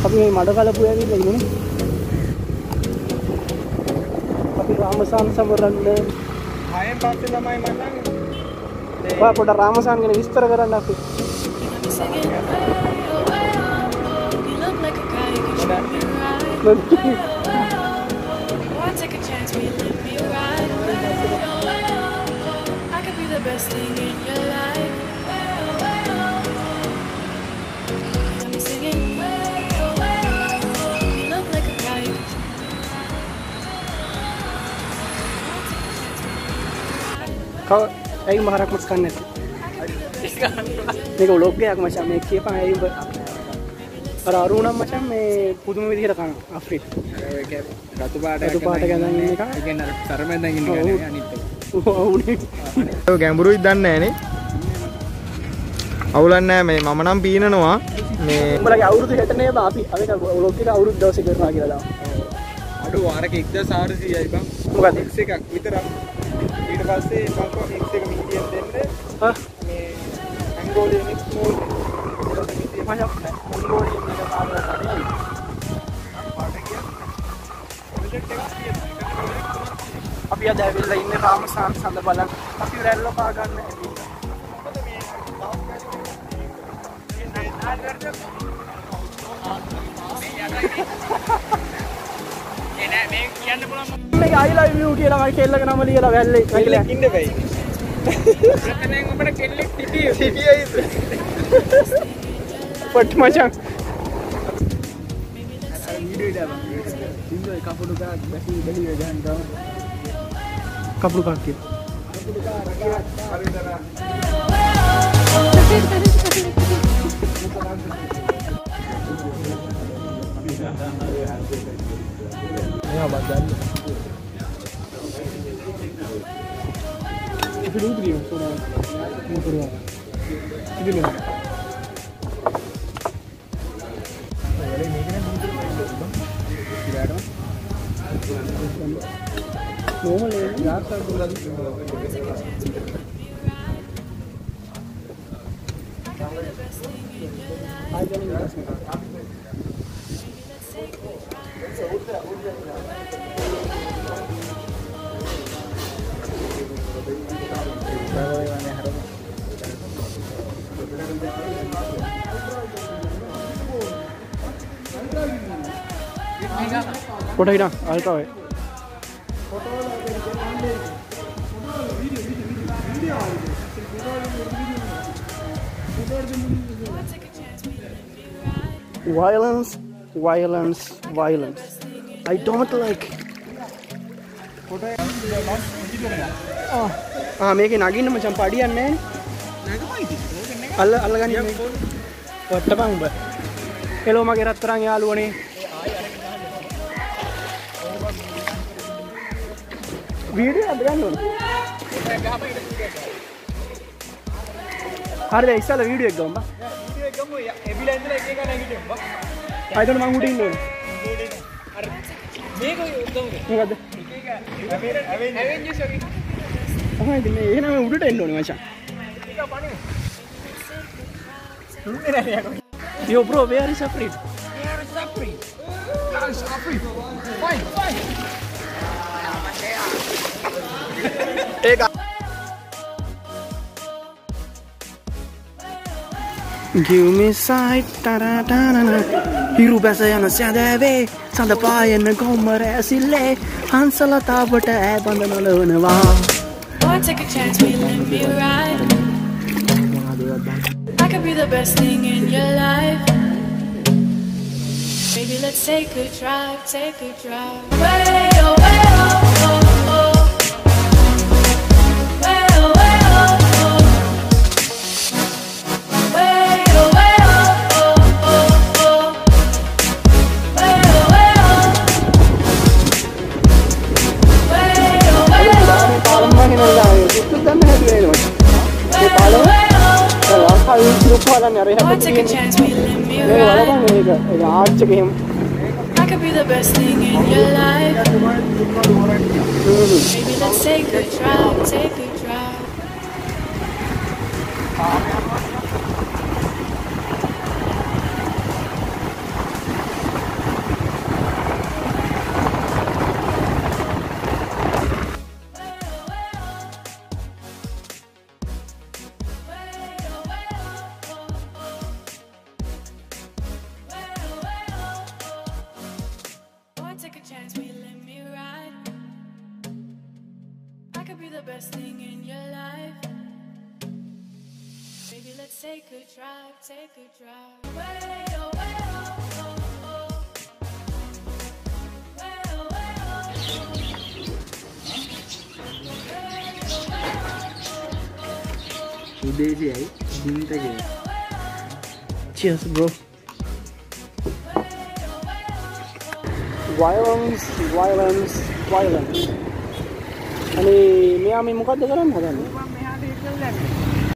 අපි මේ මඩ කලපු ඇවිල්ලා ඉන්නේ. අපි රාමසාන් සමරන්න. ආයෙත් පස්සේ තමයි මම ඔයා පොඩ රාමසාන් ගැන විස්තර කරන්න අපි. Kau, ayo maharak mas kan net. Ini kau log gaya macam मैं किए पाए ayo और अरुणा macam मैं पुदु में दिख रहा था Afri. රතු පාට क्या था ये का? ඒ කියන්නේ තරමෙන් දැන් ඉන්නේ නැහැ අනිත් එක. वो उन्हें. ඒක ගැඹුරුයි දන්නේ නැහැ නේ. අවුලක් නැහැ මේ මම නම් පීනනවා මේ උඹලගේ අවුරුදු හෙටනේ බා අපි අපි ලොක් එක අවුරුදු දවසේ කරනවා කියලා දාමු. අඩු වාරක 1400යි බං. මොකද X එකක් විතරක්. ඊට පස්සේ මම X එක මීඩියම් දෙන්න හා මේ ඇන්ගෝලියන් X මෝඩ් මම ඇන්ගෝලියන් එක පාඩම් අපි අද ඇවිල්ලා ඉන්නේ රාමසාන් සඳ බලන්න. අපි රැල්ල පා ගන්න ඇති. මේ I love you කියලා මම කෙල්ලක නම ලියලා වැල්ලේ කියලා ඉන්න බෑ. අතනෙන් ඔබට කෙල්ලෙක් සිටියයිද? පොට් මචං. වීඩියෝ ඉදා ඉන්න කපුඩු ගාක් බැසි බැලි ගහන්න කපුරු කාක්කිය. Ya badan. Itu dulu dia sudah motor apa? Ini nih. Normal ya, biasa bulan. Aja nih biasa. Foto hilang, ultra wide. Violence, violence, violence. I don't like. මේකේ නගින්න මචං පඩියක් නැහැ නේ. අල්ල ගන්න මේ. වට්ටපන් උඹ. හෙලෝ මගේ රත්තරන් යාළුවනේ. වීඩියෝ අද ගන්න ඕන. හරිද ඉස්සලා වීඩියෝ එක ගමු බා. වීඩියෝ එක ගමු එබිලා ඉඳලා එක එක නැගිටිමු බා. ආයෙත් මම උඩින් ඉන්න ඕනේ. අර මේක උදවුද? මොකද? ඇවෙන්ජර්ස් වගේ. තමයි මේ එහෙනම් උඩට එන්න ඕනේ මචං. ඒක පණිමු. දුන්නේ නැහැ යකෝ. Yo bro, where is Afri? Where is Afri? Where is Afri? Fine, fine. ඒක Give me sight taratana hiru බැස යන සැදැවේ සඳ පායන ගොම්මර ඇසිල්ලේ හංසලතාවට ඈ බඳ නොලවනවා. Boy, take a chance, will you let me ride? I could be the best thing in your life. Baby, let's take a drive, take a drive. Way, oh, way, oh, oh, oh. Way, oh, way, oh, oh. Way, oh, way, oh, oh, oh, oh. Way, oh, way, oh. Way, oh, way, oh. පාලම් වගේ නේද? කිව්වොත් දන්නේ නැති වෙනවා. මේ පාලම ලංකාවේ ඉතිරි පාලම් අර Boy, take a chance, will you let me ride? ඒක ආර්ච් එක එහෙම I could be the best thing in your life. Maybe let's take a drive, take a drive. the best thing in your life. Baby, let's take a drive, take a drive. Way, oh, way, oh, oh, oh. Way, oh, way, oh, oh. Way, oh, way, oh, oh, oh. Udah sih ya, cinta gitu. Cheers bro. Violence, violence, violence. आणि मी आम्ही मुखात करा ना